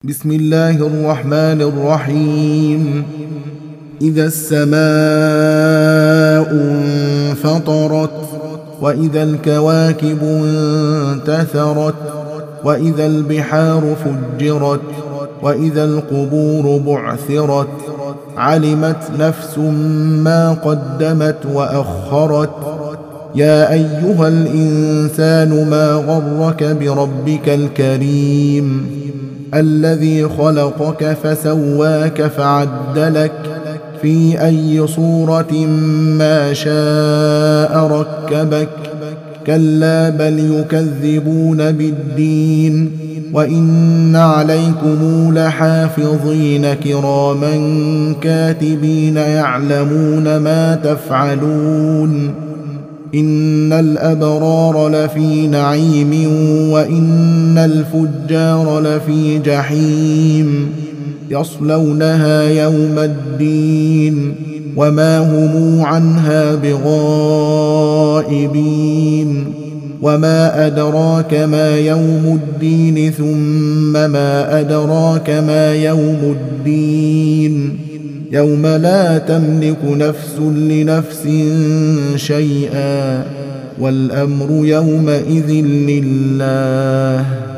بسم الله الرحمن الرحيم. إذا السماء انفطرت، وإذا الكواكب انتثرت، وإذا البحار فجرت، وإذا القبور بعثرت، علمت نفس ما قدمت وأخرت. يا أيها الإنسان ما غرك بربك الكريم الذي خلقك فسواك فعدلك في أي صورة ما شاء ركبك. كلا بل يكذبون بالدين، وإن عليكم لحافظين كراما كاتبين يعلمون ما تفعلون. إن الأبرار لفي نعيم، وإن الفجار لفي جحيم، يصلونها يوم الدين وما هم عنها بغائبين. وما أدراك ما يوم الدين، ثم ما أدراك ما يوم الدين، يوم لا تملك نفس لنفس شيئا، والأمر يومئذ لله.